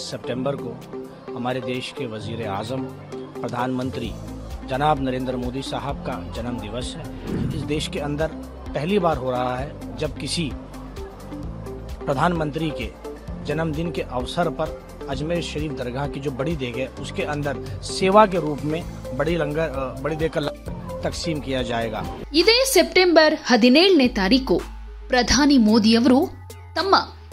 सितंबर को हमारे देश के वजीर आज़म प्रधानमंत्री जनाब नरेंद्र मोदी साहब का जन्म दिवस है। इस देश के अंदर पहली बार हो रहा है जब किसी प्रधानमंत्री के जन्मदिन के अवसर पर अजमेर शरीफ दरगाह की जो बड़ी देग है उसके अंदर सेवा के रूप में बड़ी देग का लंगर तकसीम किया जाएगा। ಇದೇ ಸೆಪ್ಟೆಂಬರ್ 17ನೇ ತಾರೀಕು ಪ್ರಧಾನಿ ಮೋದಿಯವರು ತಮ್ಮ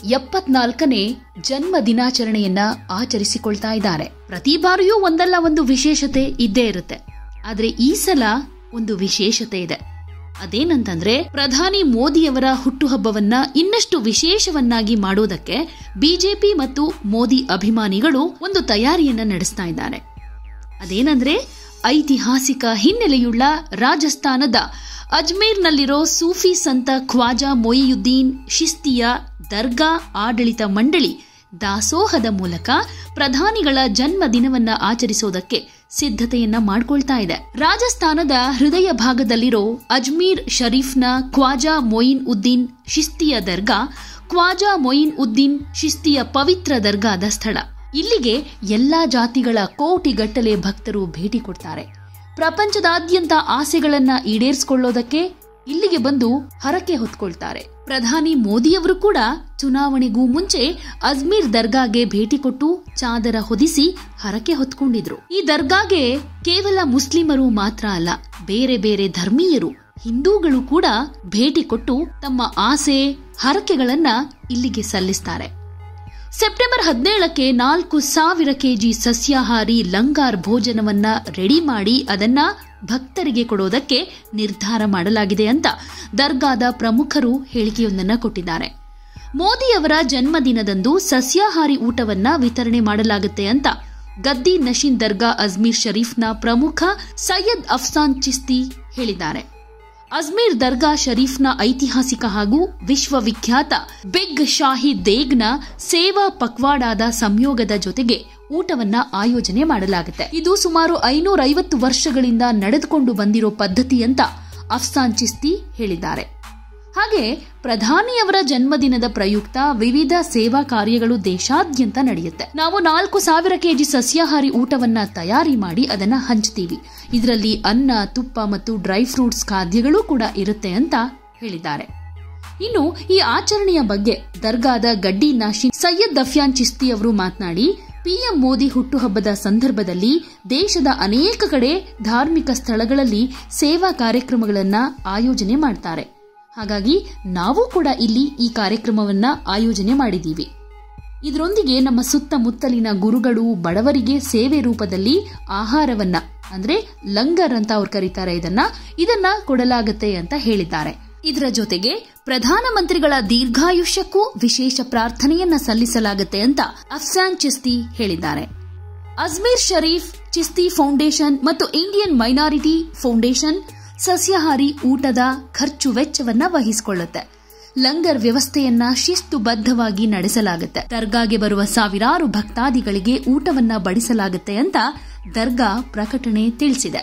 74ನೇ ಜನ್ಮ ದಿನಾಚರಣೆಯನ್ನ ಆಚರಿಸಿಕೊಳ್ತಾ ಇದ್ದಾರೆ. ಪ್ರತಿ ಬಾರಿಯೂ ಒಂದಲ್ಲ ಒಂದು ವಿಶೇಷತೆ ಇದ್ದೇ ಇರುತ್ತೆ. ಆದ್ರೆ ಈ ಸಲ ಒಂದು ವಿಶೇಷತೆ ಇದೆ. ಅದೇನಂತಂದ್ರೆ ಪ್ರಧಾನಿ ಮೋದಿಯವರ ಹುಟ್ಟುಹಬ್ಬವನ್ನ ಇನ್ನಷ್ಟು ವಿಶೇಷವನ್ನಾಗಿ ಮಾಡೋದಕ್ಕೆ ಬಿಜೆಪಿ ಮತ್ತು ಮೋದಿ ಅಭಿಮಾನಿಗಳು ಒಂದು ತಯಾರಿಯನ್ನ ನಡೆಸ್ತಾ ಇದ್ದಾರೆ. ಅದೇನಂದ್ರೆ ಐತಿಹಾಸಿಕ ಹಿನ್ನೆಲೆಯುಳ್ಳ ರಾಜಸ್ಥಾನದ ಅಜ್ಮೇರ್ನಲ್ಲಿರೋ ಸೂಫಿ ಸಂತ ಖ್ವಾಜಾ ಮೊಯಿಯುದ್ದೀನ್ ಚಿಶ್ತಿಯ ದರ್ಗಾ ಆಡಳಿತ ಮಂಡಳಿ ದಾಸೋಹದ ಮೂಲಕ ಪ್ರಧಾನಿಗಳ ಜನ್ಮ ದಿನವನ್ನ ಆಚರಿಸೋದಕ್ಕೆ ಸಿದ್ಧತೆಯನ್ನ ಮಾಡಿಕೊಳ್ತಾ ಇದೆ. ರಾಜಸ್ಥಾನದ ಹೃದಯ ಭಾಗದಲ್ಲಿರೋ ಅಜ್ಮೀರ್ ಶರೀಫ್ನ ಖ್ವಾಜಾ ಮೊಯಿನ್ ಉದ್ದೀನ್ ಚಿಶ್ತಿಯ ದರ್ಗಾ ಖ್ವಾಜಾ ಮೊಯಿನ್ ಉದ್ದೀನ್ ಚಿಶ್ತಿಯ ಪವಿತ್ರ ದರ್ಗಾದ ಸ್ಥಳ. ಇಲ್ಲಿಗೆ ಎಲ್ಲಾ ಜಾತಿಗಳ ಕೋಟಿಗಟ್ಟಲೆ ಭಕ್ತರು ಭೇಟಿ ಕೊಡ್ತಾರೆ. ಪ್ರಪಂಚದಾದ್ಯಂತ ಆಸೆಗಳನ್ನ ಈಡೇರಿಸಿಕೊಳ್ಳೋದಕ್ಕೆ ಇಲ್ಲಿಗೆ ಬಂದು ಹರಕೆ ಹೊತ್ಕೊಳ್ತಾರೆ. ಪ್ರಧಾನಿ ಮೋದಿಯವರು ಕೂಡ ಚುನಾವಣೆಗೂ ಮುಂಚೆ ಅಜ್ಮೀರ್ ದರ್ಗಾಗೆ ಭೇಟಿ ಕೊಟ್ಟು ಚಾದರ ಹೊದಿಸಿ ಹರಕೆ ಹೊತ್ಕೊಂಡಿದ್ರು. ಈ ದರ್ಗಾಗೆ ಕೇವಲ ಮುಸ್ಲಿಮರು ಮಾತ್ರ ಅಲ್ಲ, ಬೇರೆ ಬೇರೆ ಧರ್ಮೀಯರು, ಹಿಂದೂಗಳು ಕೂಡ ಭೇಟಿ ಕೊಟ್ಟು ತಮ್ಮ ಆಸೆ ಹರಕೆಗಳನ್ನ ಇಲ್ಲಿಗೆ ಸಲ್ಲಿಸ್ತಾರೆ. ಸೆಪ್ಟೆಂಬರ್ 17ಕ್ಕೆ 4000 ಕೆಜಿ ಸಸ್ಯಾಹಾರಿ ಲಂಗಾರ್ ಭೋಜನವನ್ನ ರೆಡಿ ಮಾಡಿ ಅದನ್ನ ಭಕ್ತರಿಗೆ ಕೊಡೋದಕ್ಕೆ ನಿರ್ಧಾರ ಮಾಡಲಾಗಿದೆ ಅಂತ ದರ್ಗಾದ ಪ್ರಮುಖರು ಹೇಳಿಕೆಯೊಂದನ್ನ ಕೊಟ್ಟಿದ್ದಾರೆ. ಮೋದಿಯವರ ಜನ್ಮದಿನದಂದು ಸಸ್ಯಾಹಾರಿ ಊಟವನ್ನ ವಿತರಣೆ ಮಾಡಲಾಗುತ್ತೆ ಅಂತ ಗದ್ದಿ ನಶೀನ್ ದರ್ಗಾ ಅಜ್ಮೀರ್ ಶರೀಫ್ನ ಪ್ರಮುಖ ಸೈಯದ್ ಅಫ್ಸಾನ್ ಚಿಸ್ತಿ ಹೇಳಿದ್ದಾರೆ. ಅಜ್ಮೀರ್ ದರ್ಗಾ ಶರೀಫ್ನ ಐತಿಹಾಸಿಕ ಹಾಗೂ ವಿಶ್ವವಿಖ್ಯಾತ ಬಿಗ್ ಶಾಹಿ ದೇಗ್ನ ಸೇವಾ ಪಕ್ವಾಡಾದ ಸಂಯೋಗದ ಜೊತೆಗೆ ಊಟವನ್ನ ಆಯೋಜನೆ ಮಾಡಲಾಗುತ್ತೆ. ಇದು ಸುಮಾರು 550 ವರ್ಷಗಳಿಂದ ನಡೆದುಕೊಂಡು ಬಂದಿರೋ ಪದ್ಧತಿ ಅಂತ ಅಫ್ಸಾನ್ ಚಿಸ್ತಿ ಹೇಳಿದ್ದಾರೆ. ಹಾಗೆ ಪ್ರಧಾನಿಯವರ ಜನ್ಮದಿನದ ಪ್ರಯುಕ್ತ ವಿವಿಧ ಸೇವಾ ಕಾರ್ಯಗಳು ದೇಶಾದ್ಯಂತ ನಡೆಯುತ್ತೆ. ನಾವು 4000 ಕೆಜಿ ಸಸ್ಯಾಹಾರಿ ಊಟವನ್ನ ತಯಾರಿ ಮಾಡಿ ಅದನ್ನ ಹಂಚ್ತೀವಿ. ಇದರಲ್ಲಿ ಅನ್ನ, ತುಪ್ಪ ಮತ್ತು ಡ್ರೈ ಫ್ರೂಟ್ಸ್ ಖಾದ್ಯಗಳು ಕೂಡ ಇರುತ್ತೆ ಅಂತ ಹೇಳಿದ್ದಾರೆ. ಇನ್ನು ಈ ಆಚರಣೆಯ ಬಗ್ಗೆ ದರ್ಗಾದ ಗಡ್ಡಿ ನಾಶಿನ್ ಸೈಯದ್ ಅಫ್ಯಾನ್ ಚಿಸ್ತಿ ಅವರು ಮಾತನಾಡಿ, ಪಿಎಂ ಮೋದಿ ಹುಟ್ಟುಹಬ್ಬದ ಸಂದರ್ಭದಲ್ಲಿ ದೇಶದ ಅನೇಕ ಕಡೆ ಧಾರ್ಮಿಕ ಸ್ಥಳಗಳಲ್ಲಿ ಸೇವಾ ಕಾರ್ಯಕ್ರಮಗಳನ್ನ ಆಯೋಜನೆ ಮಾಡ್ತಾರೆ. ಹಾಗಾಗಿ ನಾವು ಕೂಡ ಇಲ್ಲಿ ಈ ಕಾರ್ಯಕ್ರಮವನ್ನ ಆಯೋಜನೆ ಮಾಡಿದ್ದೀವಿ. ಇದರೊಂದಿಗೆ ನಮ್ಮ ಸುತ್ತಮುತ್ತಲಿನ ಗುರುಗಳು ಬಡವರಿಗೆ ಸೇವೆ ರೂಪದಲ್ಲಿ ಆಹಾರವನ್ನ ಅಂದ್ರೆ ಲಂಗರ್ ಅಂತ ಅವ್ರು ಕರೀತಾರೆ, ಇದನ್ನ ಕೊಡಲಾಗುತ್ತೆ ಅಂತ ಹೇಳಿದ್ದಾರೆ. ಇದರ ಜೊತೆಗೆ ಪ್ರಧಾನಮಂತ್ರಿಗಳ ದೀರ್ಘಾಯುಷ್ಯಕ್ಕೂ ವಿಶೇಷ ಪ್ರಾರ್ಥನೆಯನ್ನ ಸಲ್ಲಿಸಲಾಗುತ್ತೆ ಅಂತ ಅಫ್ಸಾನ್ ಚಿಸ್ತಿ ಹೇಳಿದ್ದಾರೆ. ಅಜ್ಮೀರ್ ಶರೀಫ್ ಚಿಸ್ತಿ ಫೌಂಡೇಶನ್ ಮತ್ತು ಇಂಡಿಯನ್ ಮೈನಾರಿಟಿ ಫೌಂಡೇಶನ್ ಸಸ್ಯಾಹಾರಿ ಊಟದ ಖರ್ಚು ವೆಚ್ಚವನ್ನ ವಹಿಸಿಕೊಳ್ಳುತ್ತೆ. ಲಂಗರ್ ವ್ಯವಸ್ಥೆಯನ್ನ ಶಿಸ್ತುಬದ್ಧವಾಗಿ ನಡೆಸಲಾಗುತ್ತೆ. ದರ್ಗಾಗೆ ಬರುವ ಸಾವಿರಾರು ಭಕ್ತಾದಿಗಳಿಗೆ ಊಟವನ್ನ ಬಡಿಸಲಾಗುತ್ತೆ ಅಂತ ದರ್ಗಾ ಪ್ರಕಟಣೆ ತಿಳಿಸಿದೆ.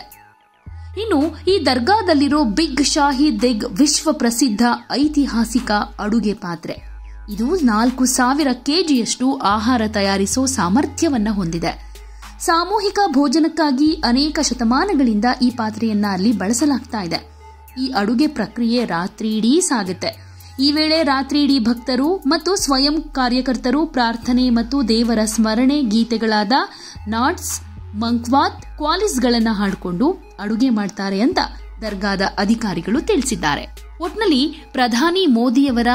ಇನ್ನು ಈ ದರ್ಗಾದಲ್ಲಿರೋ ಬಿಗ್ ಶಾಹಿ ದೆಗ್ ವಿಶ್ವ ಪ್ರಸಿದ್ಧ ಐತಿಹಾಸಿಕ ಅಡುಗೆ ಪಾತ್ರೆ. ಇದು 4000 ಕೆಜಿಯಷ್ಟು ಆಹಾರ ತಯಾರಿಸೋ ಸಾಮರ್ಥ್ಯವನ್ನ ಹೊಂದಿದೆ. ಸಾಮೂಹಿಕ ಭೋಜನಕ್ಕಾಗಿ ಅನೇಕ ಶತಮಾನಗಳಿಂದ ಈ ಪಾತ್ರೆಯನ್ನ ಅಲ್ಲಿ ಬಳಸಲಾಗ್ತಾ ಇದೆ. ಈ ಅಡುಗೆ ಪ್ರಕ್ರಿಯೆ ರಾತ್ರಿಯಿಡೀ ಸಾಗುತ್ತೆ. ಈ ವೇಳೆ ರಾತ್ರಿಯಿಡೀ ಭಕ್ತರು ಮತ್ತು ಸ್ವಯಂ ಕಾರ್ಯಕರ್ತರು ಪ್ರಾರ್ಥನೆ ಮತ್ತು ದೇವರ ಸ್ಮರಣೆ ಗೀತೆಗಳಾದ ನಾಟ್ಸ್, ಮಂಕ್ವಾತ್, ಕ್ವಾಲಿಸ್ಗಳನ್ನ ಹಾಡಿಕೊಂಡು ಅಡುಗೆ ಮಾಡ್ತಾರೆ ಅಂತ ದರ್ಗಾದ ಅಧಿಕಾರಿಗಳು ತಿಳಿಸಿದ್ದಾರೆ. ಒಟ್ನಲ್ಲಿ ಪ್ರಧಾನಿ ಮೋದಿಯವರ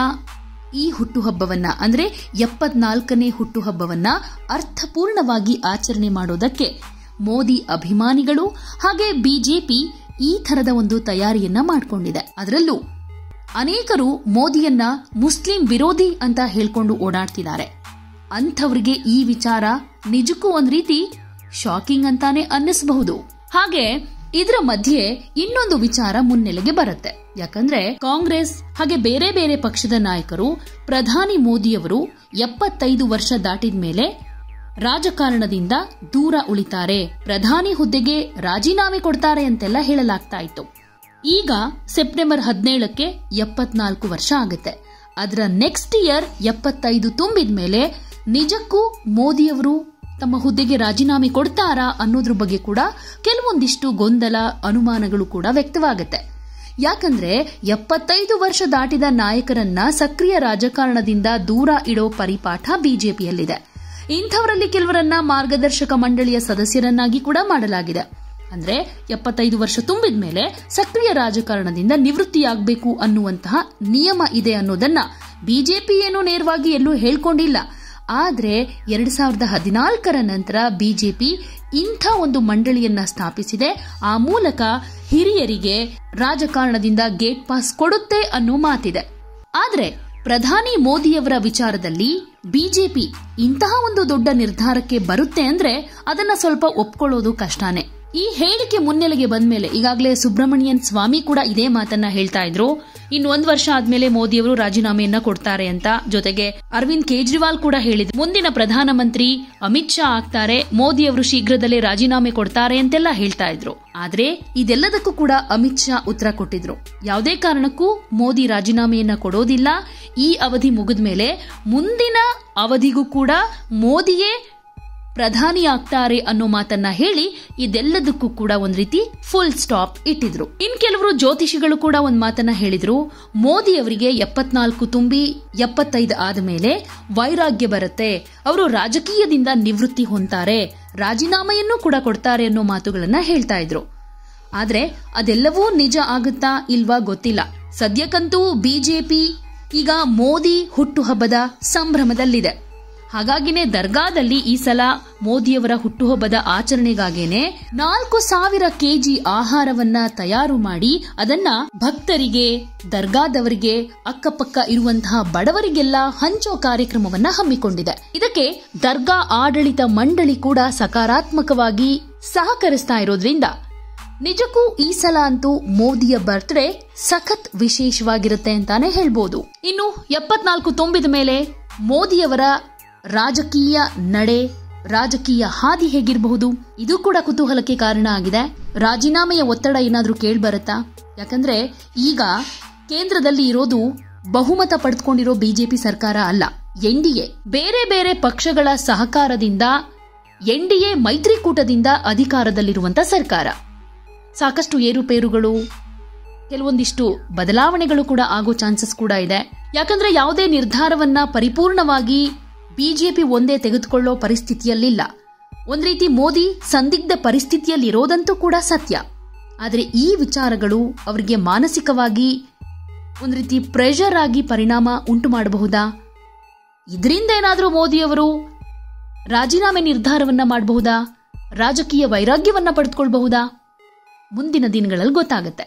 ಈ ಹುಟ್ಟುಹಬ್ಬವನ್ನ ಅಂದ್ರೆ 74ನೇ ಹುಟ್ಟುಹಬ್ಬವನ್ನ ಅರ್ಥಪೂರ್ಣವಾಗಿ ಆಚರಣೆ ಮಾಡೋದಕ್ಕೆ ಮೋದಿ ಅಭಿಮಾನಿಗಳು ಹಾಗೆ ಬಿಜೆಪಿ ಈ ಥರದ ಒಂದು ತಯಾರಿಯನ್ನ ಮಾಡಿಕೊಂಡಿದೆ. ಅದರಲ್ಲೂ ಅನೇಕರು ಮೋದಿಯನ್ನ ಮುಸ್ಲಿಂ ವಿರೋಧಿ ಅಂತ ಹೇಳ್ಕೊಂಡು ಓಡಾಡ್ತಿದ್ದಾರೆ. ಅಂಥವರಿಗೆ ಈ ವಿಚಾರ ನಿಜಕ್ಕೂ ಒಂದ್ ರೀತಿ ಶಾಕಿಂಗ್ ಅಂತಾನೆ ಅನ್ನಿಸಬಹುದು. ಹಾಗೆ ಇದರ ಮಧ್ಯೆ ಇನ್ನೊಂದು ವಿಚಾರ ಮುನ್ನೆಲೆಗೆ ಬರುತ್ತೆ. ಯಾಕಂದ್ರೆ ಕಾಂಗ್ರೆಸ್ ಹಾಗೆ ಬೇರೆ ಬೇರೆ ಪಕ್ಷದ ನಾಯಕರು ಪ್ರಧಾನಿ ಮೋದಿಯವರು 75 ವರ್ಷ ದಾಟಿದ ಮೇಲೆ ರಾಜಕಾರಣದಿಂದ ದೂರ ಉಳಿತಾರೆ, ಪ್ರಧಾನಿ ಹುದ್ದೆಗೆ ರಾಜೀನಾಮೆ ಕೊಡ್ತಾರೆ ಅಂತೆಲ್ಲ ಹೇಳಲಾಗ್ತಾ ಇತ್ತು. ಈಗ ಸೆಪ್ಟೆಂಬರ್ 17ಕ್ಕೆ 74 ವರ್ಷ ಆಗುತ್ತೆ. ಅದರ ನೆಕ್ಸ್ಟ್ ಇಯರ್ 75 ತುಂಬಿದ ಮೇಲೆ ನಿಜಕ್ಕೂ ಮೋದಿಯವರು ತಮ್ಮ ಹುದ್ದೆಗೆ ರಾಜೀನಾಮೆ ಕೊಡ್ತಾರಾ ಅನ್ನೋದ್ರ ಬಗ್ಗೆ ಕೂಡ ಕೆಲವೊಂದಿಷ್ಟು ಗೊಂದಲ, ಅನುಮಾನಗಳು ಕೂಡ ವ್ಯಕ್ತವಾಗುತ್ತೆ. ಯಾಕಂದ್ರೆ 75 ವರ್ಷ ದಾಟಿದ ನಾಯಕರನ್ನ ಸಕ್ರಿಯ ರಾಜಕಾರಣದಿಂದ ದೂರ ಇಡೋ ಪರಿಪಾಠ ಬಿಜೆಪಿಯಲ್ಲಿದೆ. ಇಂಥವರಲ್ಲಿ ಕೆಲವರನ್ನ ಮಾರ್ಗದರ್ಶಕ ಮಂಡಳಿಯ ಸದಸ್ಯರನ್ನಾಗಿ ಕೂಡ ಮಾಡಲಾಗಿದೆ. ಅಂದ್ರೆ 75 ವರ್ಷ ತುಂಬಿದ ಮೇಲೆ ಸಕ್ರಿಯ ರಾಜಕಾರಣದಿಂದ ನಿವೃತ್ತಿಯಾಗಬೇಕು ಅನ್ನುವಂತಹ ನಿಯಮ ಇದೆ ಅನ್ನೋದನ್ನ ಬಿಜೆಪಿ ಏನೂ ನೇರವಾಗಿ ಎಲ್ಲೂ ಹೇಳ್ಕೊಂಡಿಲ್ಲ. ಆದ್ರೆ 2014ರ ನಂತರ ಬಿಜೆಪಿ ಇಂಥ ಒಂದು ಮಂಡಳಿಯನ್ನ ಸ್ಥಾಪಿಸಿದೆ. ಆ ಮೂಲಕ ಹಿರಿಯರಿಗೆ ರಾಜಕಾರಣದಿಂದ ಗೇಟ್ ಪಾಸ್ ಕೊಡುತ್ತೆ ಅನ್ನೋ ಮಾತಿದೆ. ಆದ್ರೆ ಪ್ರಧಾನಿ ಮೋದಿಯವರ ವಿಚಾರದಲ್ಲಿ ಬಿಜೆಪಿ ಇಂತಹ ಒಂದು ದೊಡ್ಡ ನಿರ್ಧಾರಕ್ಕೆ ಬರುತ್ತೆ ಅಂದ್ರೆ ಅದನ್ನ ಸ್ವಲ್ಪ ಒಪ್ಕೊಳ್ಳೋದು ಕಷ್ಟನೇ. ಈ ಹೇಳಿಕೆ ಮುನ್ನೆಲೆಗೆ ಬಂದ್ಮೇಲೆ ಈಗಾಗಲೇ ಸುಬ್ರಹ್ಮಣ್ಯನ್ ಸ್ವಾಮಿ ಕೂಡ ಇದೇ ಮಾತನ್ನ ಹೇಳ್ತಾ ಇದ್ರು. ಇನ್ನು 1 ವರ್ಷ ಆದ್ಮೇಲೆ ಮೋದಿಯವರು ರಾಜೀನಾಮೆಯನ್ನ ಕೊಡ್ತಾರೆ ಅಂತ. ಜೊತೆಗೆ ಅರವಿಂದ್ ಕೇಜ್ರಿವಾಲ್ ಕೂಡ ಹೇಳಿದ್ರು, ಮುಂದಿನ ಪ್ರಧಾನಮಂತ್ರಿ ಅಮಿತ್ ಶಾ ಆಗ್ತಾರೆ, ಮೋದಿಯವರು ಶೀಘ್ರದಲ್ಲೇ ರಾಜೀನಾಮೆ ಕೊಡ್ತಾರೆ ಅಂತೆಲ್ಲ ಹೇಳ್ತಾ ಇದ್ರು. ಆದ್ರೆ ಇದೆಲ್ಲದಕ್ಕೂ ಕೂಡ ಅಮಿತ್ ಶಾ ಉತ್ತರ ಕೊಟ್ಟಿದ್ರು. ಯಾವುದೇ ಕಾರಣಕ್ಕೂ ಮೋದಿ ರಾಜೀನಾಮೆಯನ್ನ ಕೊಡೋದಿಲ್ಲ. ಈ ಅವಧಿ ಮುಗಿದ ಮೇಲೆ ಮುಂದಿನ ಅವಧಿಗೂ ಕೂಡ ಮೋದಿಯೇ ಪ್ರಧಾನಿ ಆಗ್ತಾರೆ ಅನ್ನೋ ಮಾತನ್ನ ಹೇಳಿ ಇದೆಲ್ಲದಕ್ಕೂ ಕೂಡ ಒಂದ್ ರೀತಿ ಫುಲ್ ಸ್ಟಾಪ್ ಇಟ್ಟಿದ್ರು. ಇನ್ ಕೆಲವರು ಜ್ಯೋತಿಷಿಗಳು ಕೂಡ ಒಂದ್ ಮಾತನ್ನ ಹೇಳಿದ್ರು, ಮೋದಿ ಅವರಿಗೆ 74 ತುಂಬಿ 75 ಆದ ಮೇಲೆ ವೈರಾಗ್ಯ ಬರುತ್ತೆ, ಅವರು ರಾಜಕೀಯದಿಂದ ನಿವೃತ್ತಿ ಹೊಂತಾರೆ, ರಾಜೀನಾಮೆಯನ್ನು ಕೂಡ ಕೊಡ್ತಾರೆ ಅನ್ನೋ ಮಾತುಗಳನ್ನ ಹೇಳ್ತಾ ಇದ್ರು. ಆದ್ರೆ ಅದೆಲ್ಲವೂ ನಿಜ ಆಗುತ್ತಾ ಇಲ್ವಾ ಗೊತ್ತಿಲ್ಲ. ಸದ್ಯಕ್ಕಂತೂ ಬಿಜೆಪಿ ಈಗ ಮೋದಿ ಹುಟ್ಟುಹಬ್ಬದ ಸಂಭ್ರಮದಲ್ಲಿದೆ. ಹಾಗಾಗಿನೇ ದರ್ಗಾದಲ್ಲಿ ಈ ಸಲ ಮೋದಿಯವರ ಹುಟ್ಟುಹಬ್ಬದ ಆಚರಣೆಗಾಗೇನೆ 4,000 ಕೆಜಿ ಆಹಾರವನ್ನ ತಯಾರು ಮಾಡಿ ಅದನ್ನ ಭಕ್ತರಿಗೆ, ದರ್ಗಾದವರಿಗೆ, ಅಕ್ಕಪಕ್ಕ ಇರುವಂತಹ ಬಡವರಿಗೆಲ್ಲ ಹಂಚೋ ಕಾರ್ಯಕ್ರಮವನ್ನ ಹಮ್ಮಿಕೊಂಡಿದೆ. ಇದಕ್ಕೆ ದರ್ಗಾ ಆಡಳಿತ ಮಂಡಳಿ ಕೂಡ ಸಕಾರಾತ್ಮಕವಾಗಿ ಸಹಕರಿಸ್ತಾ ಇರೋದ್ರಿಂದ ನಿಜಕ್ಕೂ ಈ ಸಲ ಅಂತೂ ಮೋದಿಯ ಬರ್ತ್ಡೇ ಸಖತ್ ವಿಶೇಷವಾಗಿರುತ್ತೆ ಅಂತಾನೆ ಹೇಳ್ಬೋದು. ಇನ್ನು 74 ತುಂಬಿದ ಮೇಲೆ ಮೋದಿಯವರ ರಾಜಕೀಯ ನಡೆ, ರಾಜಕೀಯ ಹಾದಿ ಹೇಗಿರಬಹುದು, ಇದು ಕೂಡ ಕುತೂಹಲಕ್ಕೆ ಕಾರಣ ಆಗಿದೆ. ರಾಜೀನಾಮೆಯ ಒತ್ತಡ ಏನಾದ್ರೂ ಕೇಳ್ಬರುತ್ತಾ? ಯಾಕಂದ್ರೆ ಈಗ ಕೇಂದ್ರದಲ್ಲಿ ಇರೋದು ಬಹುಮತ ಪಡೆದುಕೊಂಡಿರೋ ಬಿಜೆಪಿ ಸರ್ಕಾರ ಅಲ್ಲ, ಎನ್ಡಿಎ. ಬೇರೆ ಬೇರೆ ಪಕ್ಷಗಳ ಸಹಕಾರದಿಂದ ಎನ್ಡಿಎ ಮೈತ್ರಿಕೂಟದಿಂದ ಅಧಿಕಾರದಲ್ಲಿರುವಂತ ಸರ್ಕಾರ. ಸಾಕಷ್ಟು ಏರುಪೇರುಗಳು, ಕೆಲವೊಂದಿಷ್ಟು ಬದಲಾವಣೆಗಳು ಕೂಡ ಆಗೋ ಚಾನ್ಸಸ್ ಕೂಡ ಇದೆ. ಯಾಕಂದ್ರೆ ಯಾವುದೇ ನಿರ್ಧಾರವನ್ನ ಪರಿಪೂರ್ಣವಾಗಿ ಬಿಜೆಪಿ ಒಂದೇ ತೆಗೆದುಕೊಳ್ಳೋ ಪರಿಸ್ಥಿತಿಯಲ್ಲಿಲ್ಲ. ಒಂದ್ ರೀತಿ ಮೋದಿ ಸಂದಿಗ್ಧ ಪರಿಸ್ಥಿತಿಯಲ್ಲಿರೋದಂತೂ ಕೂಡ ಸತ್ಯ. ಆದರೆ ಈ ವಿಚಾರಗಳು ಅವರಿಗೆ ಮಾನಸಿಕವಾಗಿ ಒಂದ್ ರೀತಿ ಪ್ರೆಷರ್ ಆಗಿ ಪರಿಣಾಮ ಉಂಟು ಮಾಡಬಹುದಾ? ಇದರಿಂದ ಏನಾದರೂ ಮೋದಿಯವರು ರಾಜೀನಾಮೆ ನಿರ್ಧಾರವನ್ನ ಮಾಡಬಹುದಾ? ರಾಜಕೀಯ ವೈರಾಗ್ಯವನ್ನ ಪಡೆದುಕೊಳ್ಳಬಹುದಾ? ಮುಂದಿನ ದಿನಗಳಲ್ಲಿ ಗೊತ್ತಾಗುತ್ತೆ.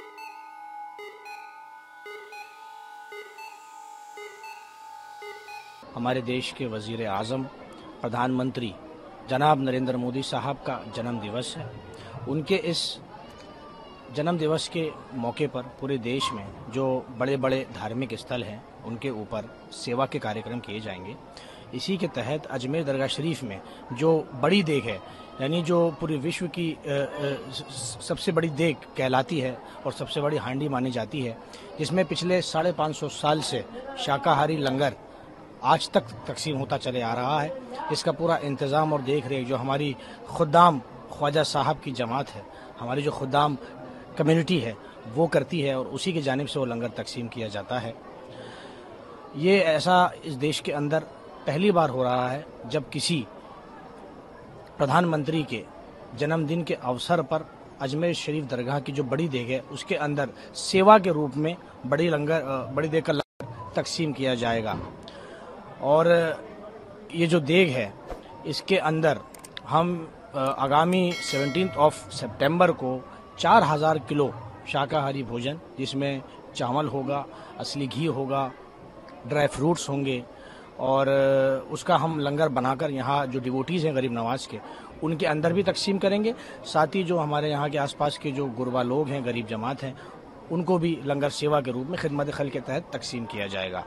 हमारे देश के वजीर आज़म प्रधानमंत्री जनाब नरेंद्र मोदी साहब का जन्म दिवस है। उनके इस जन्म दिवस के मौके पर पूरे देश में जो बड़े बड़े धार्मिक स्थल हैं उनके ऊपर सेवा के कार्यक्रम किए जाएंगे। इसी के तहत अजमेर दरगाह शरीफ में जो बड़ी देग है, यानी जो पूरे विश्व की सबसे बड़ी देग कहलाती है और सबसे बड़ी हांडी मानी जाती है, जिसमें पिछले 550 साल से शाकाहारी लंगर आज तक तकसीम होता चले आ रहा है। इसका पूरा इंतज़ाम और देख रेख जो हमारी खुद्दाम ख्वाजा साहब की जमात है, हमारी जो खुद्दाम कम्युनिटी है वो करती है और उसी की जानिब से वो लंगर तकसीम किया जाता है। ये ऐसा इस देश के अंदर पहली बार हो रहा है जब किसी प्रधानमंत्री के जन्मदिन के अवसर पर अजमेर शरीफ दरगाह की जो बड़ी देग है उसके अंदर सेवा के रूप में बड़ी देग का लंगर तकसीम किया जाएगा। और ये जो देग है इसके अंदर हम आगामी 17 सितंबर को 4000 किलो शाकाहारी भोजन, जिसमें चावल होगा, असली घी होगा, ड्राई फ्रूट्स होंगे और उसका हम लंगर बनाकर यहाँ जो डिवोटीज़ हैं गरीब नवाज के उनके अंदर भी तकसीम करेंगे। साथ ही जो हमारे यहाँ के आसपास के जो गुरबा लोग हैं, गरीब जमात हैं, उनको भी लंगर सेवा के रूप में खिदमत खल के तहत तकसीम किया जाएगा।